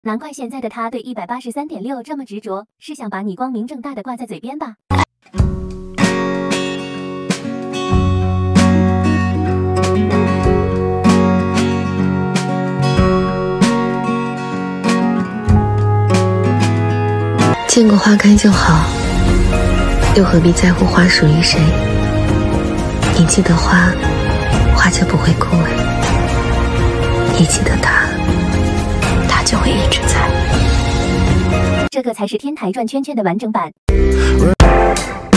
难怪现在的他对183.6这么执着，是想把你光明正大的挂在嘴边吧？ 见过花开就好，又何必在乎花属于谁？你记得花，花就不会枯萎；你记得它，它就会一直在。 这个才是天台转圈圈的完整版。